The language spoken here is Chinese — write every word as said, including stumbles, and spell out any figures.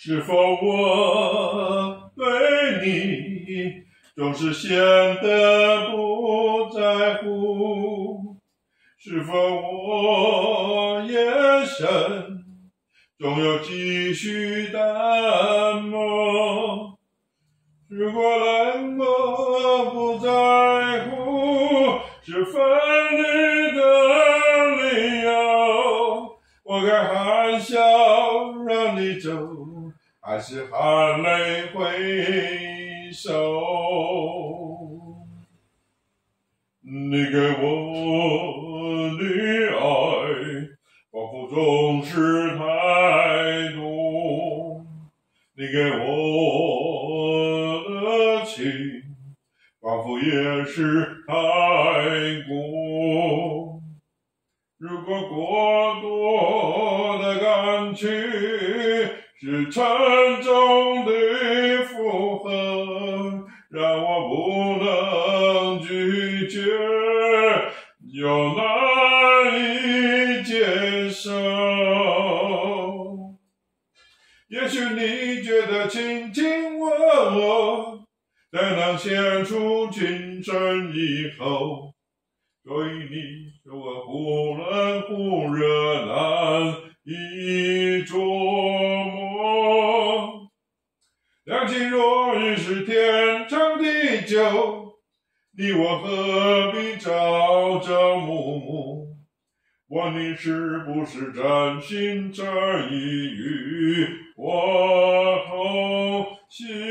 是否我对你总是显得不在乎？是否我眼神总有几许淡漠？如果冷漠不在乎是分离的理由，我该含笑让你走，还是含泪挥手？你给我的爱仿佛总是太多，你给我的情仿佛也是太过。如果过多的感情是沉重的负荷，让我不能拒绝，又难以接受。也许你觉得卿卿我我才能显出情深以后，所以你说我忽冷忽热难以捉摸。两情若已是天长地久，你我何必朝朝暮暮？问你是不是真心真意与我同行？